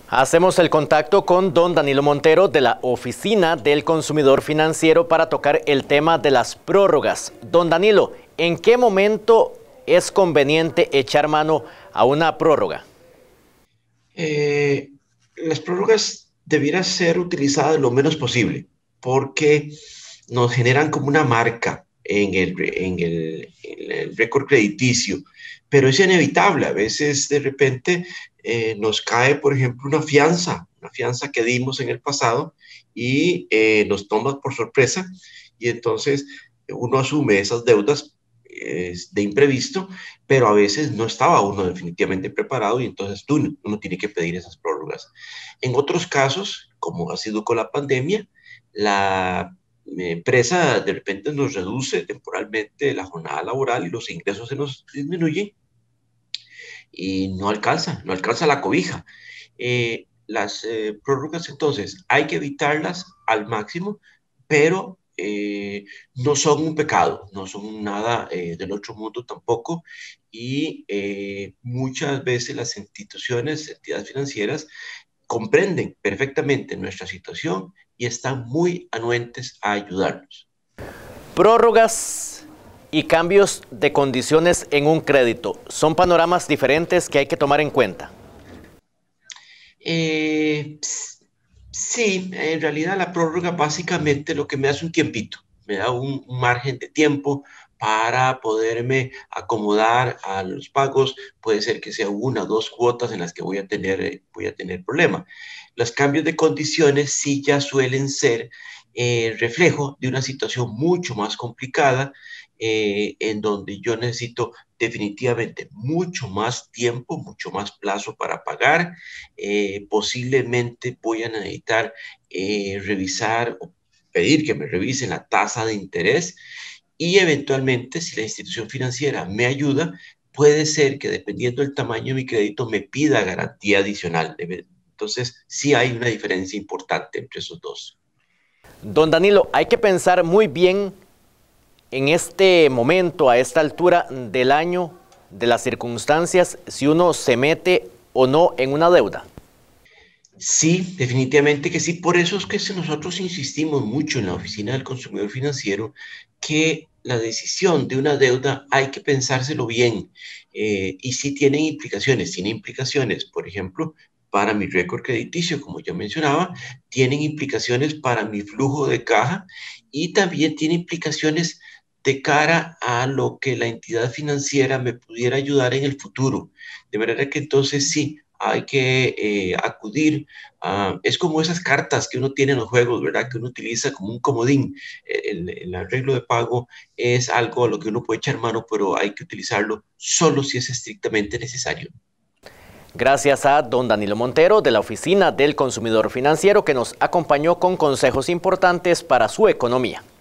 Hacemos el contacto con don Danilo Montero de la Oficina del Consumidor Financiero para tocar el tema de las prórrogas. Don Danilo, ¿en qué momento es conveniente echar mano a una prórroga? Las prórrogas debieran ser utilizadas lo menos posible porque nos generan como una marca en el récord crediticio, pero es inevitable. A veces de repente nos cae, por ejemplo, una fianza que dimos en el pasado y nos toma por sorpresa y entonces uno asume esas deudas de imprevisto, pero a veces no estaba uno definitivamente preparado y entonces uno tiene que pedir esas prórrogas. En otros casos, como ha sido con la pandemia, la empresa de repente nos reduce temporalmente la jornada laboral y los ingresos se nos disminuyen y no alcanza la cobija. Las prórrogas entonces hay que evitarlas al máximo, pero no son un pecado, no son nada del otro mundo tampoco, y muchas veces las instituciones, entidades financieras, comprenden perfectamente nuestra situación y están muy anuentes a ayudarnos. Prórrogas y cambios de condiciones en un crédito son panoramas diferentes que hay que tomar en cuenta. Sí, en realidad la prórroga básicamente lo que me hace un tiempito, me da un margen de tiempo para poderme acomodar a los pagos. Puede ser que sea una o dos cuotas en las que voy a tener problema. Los cambios de condiciones sí ya suelen ser reflejo de una situación mucho más complicada, en donde yo necesito definitivamente mucho más tiempo, mucho más plazo para pagar. Posiblemente voy a necesitar revisar o pedir que me revisen la tasa de interés y eventualmente, si la institución financiera me ayuda, puede ser que dependiendo del tamaño de mi crédito me pida garantía adicional. Entonces, sí hay una diferencia importante entre esos dos. Don Danilo, hay que pensar muy bien en este momento, a esta altura del año, de las circunstancias, si uno se mete o no en una deuda. Sí, definitivamente que sí. Por eso es que nosotros insistimos mucho en la Oficina del Consumidor Financiero que la decisión de una deuda hay que pensárselo bien. Y sí tiene implicaciones, por ejemplo, para mi récord crediticio, como ya mencionaba, tienen implicaciones para mi flujo de caja y también tiene implicaciones de cara a lo que la entidad financiera me pudiera ayudar en el futuro. De manera que entonces sí, hay que acudir es como esas cartas que uno tiene en los juegos, ¿verdad? Que uno utiliza como un comodín. El arreglo de pago es algo a lo que uno puede echar mano, pero hay que utilizarlo solo si es estrictamente necesario. Gracias a don Danilo Montero de la Oficina del Consumidor Financiero que nos acompañó con consejos importantes para su economía.